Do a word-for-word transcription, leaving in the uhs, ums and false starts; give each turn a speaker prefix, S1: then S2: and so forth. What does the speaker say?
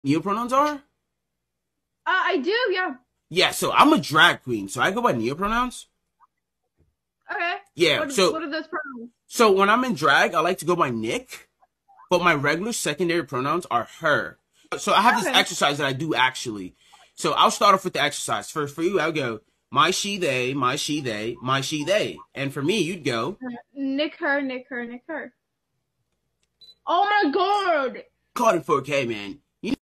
S1: neopronouns are?
S2: Uh, I do, yeah.
S1: Yeah, so I'm a drag queen, so I go by neopronouns.
S2: Okay.
S1: Yeah,
S2: What,
S1: so
S2: what are those pronouns?
S1: so when I'm in drag, I like to go by Nick, but my regular secondary pronouns are her. So I have this
S2: Okay.
S1: exercise that I do actually. So I'll start off with the exercise. For for you, I'll go my she they, my she they, my she they, and for me, you'd go
S2: Nick her, Nick her, Nick her. Oh my god!
S1: caught in four K, man.